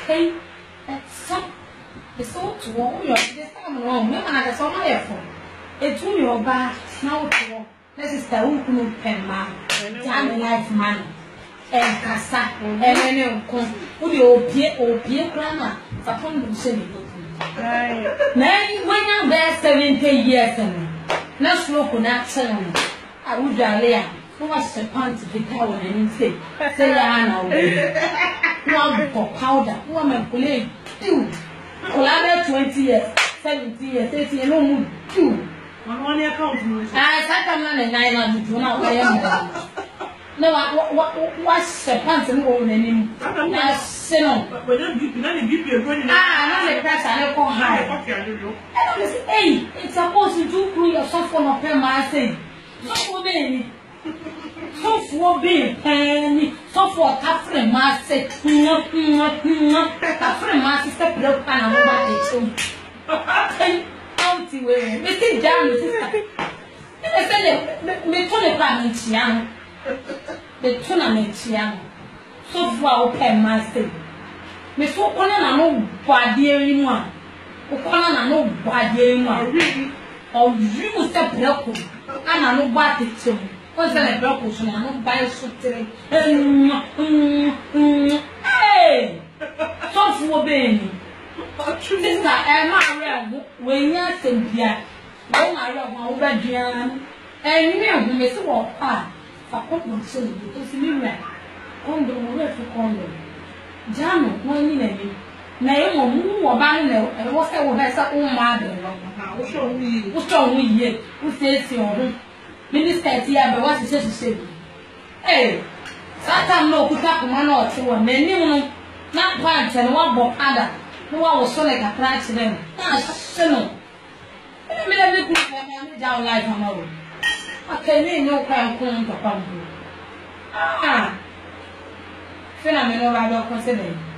okay some it's so to you this time wrong me and I saw my effort it to your back now to this is the who pen man jam life man and kasa and then who the opie grandma for fun to say man when I'm there 70 years and na slow connection I would allow who was the pants to be tower and say I know one for powder woman play two 20 years 70 years 80 years no more two on your account I sat on and I do not no what's the pants and old name I say no but don't you not the press I don't high hey it's supposed to do through your soft one of them I say so baby so for being penny so for Catherine Master Catherine Master step up and I'm county way Mr. Down sister I said me told young the tournament young so for open master me so corner no body anyone corner no body anyone or you step up and I know what it's what's that a block so I don't buy so today hey so for being sister Emma when you're saying here when I love my bedroom and you may so walk for common soul because you right on the way to condo Jam one in na mu wo ba no e wo se wo be sa o ma de wo so wi ye wo se si o minister ti ya be wa se se eh satan no kuta kuma na o ti wo na ni mu na plant na wa bo ada no wa wo so le ka pra chi dem na se no me le ku na me ja o life ma wo akeni no kwa kun papa mu fena me no ba do consider